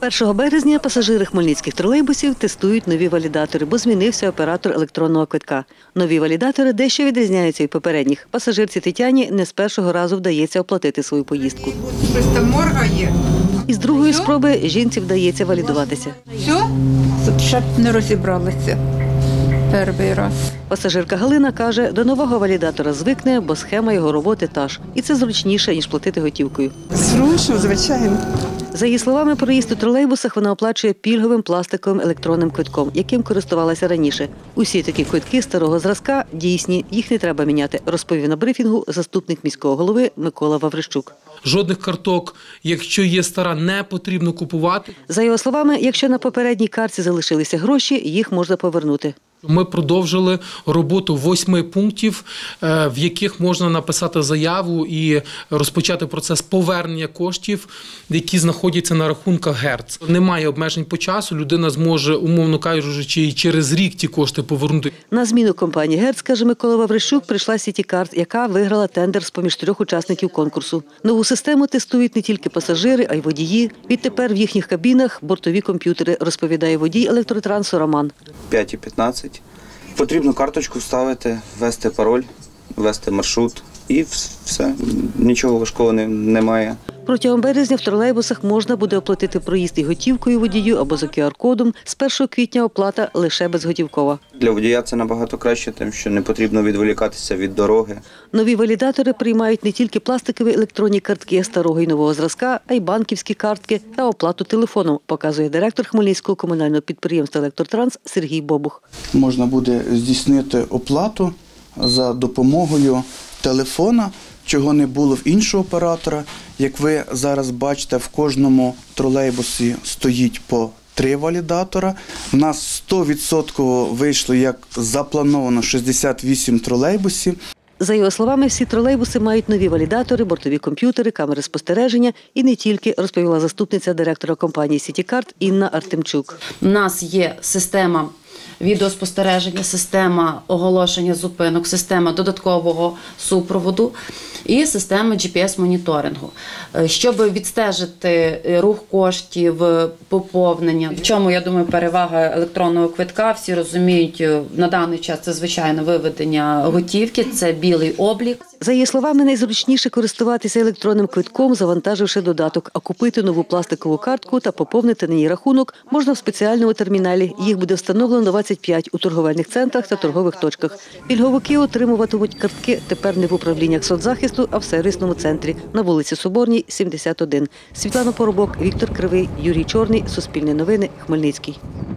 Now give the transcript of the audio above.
1 березня пасажири хмельницьких тролейбусів тестують нові валідатори, бо змінився оператор електронного квитка. Нові валідатори дещо відрізняються від попередніх. Пасажирці Тетяні не з першого разу вдається оплатити свою поїздку. Щось там моргає. Із другої спроби жінці вдається валідуватися. Все? Тут ще не розібралися. Перший раз. Пасажирка Галина каже, до нового валідатора звикне, бо схема його роботи та ж. І це зручніше, ніж платити готівкою. Зручно, звичайно. За її словами, проїзд у тролейбусах вона оплачує пільговим пластиковим електронним квитком, яким користувалася раніше. Усі такі квитки старого зразка дійсні, їх не треба міняти, розповів на брифінгу заступник міського голови Микола Ваврищук. Жодних карток, якщо є стара, не потрібно купувати. За його словами, якщо на попередній картці залишилися гроші, їх можна повернути. Ми продовжили роботу 8 пунктів, в яких можна написати заяву і розпочати процес повернення коштів, які знаходяться на рахунках ГЕРЦ. Немає обмежень по часу, людина зможе, умовно кажучи, через рік ті кошти повернути. На зміну компанії ГЕРЦ, каже Микола Ваврищук, прийшла Сітікарт, яка виграла тендер з-поміж 3 учасників конкурсу. Нову систему тестують не тільки пасажири, а й водії. Відтепер в їхніх кабінах бортові комп'ютери, розповідає водій електротрансу Роман. 5:15. Потрібно карточку вставити, ввести пароль, ввести маршрут і все. Нічого важкого немає. Протягом березня в тролейбусах можна буде оплатити проїзд і готівкою водію або за QR-кодом. З 1 квітня оплата лише безготівкова. Для водія це набагато краще, тим, що не потрібно відволікатися від дороги. Нові валідатори приймають не тільки пластикові електронні картки старого і нового зразка, а й банківські картки та оплату телефоном, показує директор Хмельницького комунального підприємства «Електротранс» Сергій Бобух. Можна буде здійснити оплату за допомогою телефона, чого не було в іншого оператора. Як ви зараз бачите, в кожному тролейбусі стоїть по 3 валідатора. У нас 100% вийшло, як заплановано, 68 тролейбусів. За його словами, всі тролейбуси мають нові валідатори, бортові комп'ютери, камери спостереження і не тільки, розповіла заступниця директора компанії «Сітікарт» Інна Артемчук. У нас є система відеоспостереження, система оголошення зупинок, система додаткового супроводу і система GPS-моніторингу. Щоб відстежити рух коштів, поповнення. В чому, я думаю, перевага електронного квитка, всі розуміють, на даний час це, звичайно, виведення готівки, це білий облік. За її словами, найзручніше користуватися електронним квитком, завантаживши додаток, а купити нову пластикову картку та поповнити на ній рахунок можна в спеціальному терміналі. Їх буде встановлено 25 у торговельних центрах та торгових точках. Пільговики отримуватимуть картки тепер не в управліннях соцзахисту, а в сервісному центрі на вулиці Соборній, 71. Світлана Поробок, Віктор Кривий, Юрій Чорний. Суспільне новини. Хмельницький.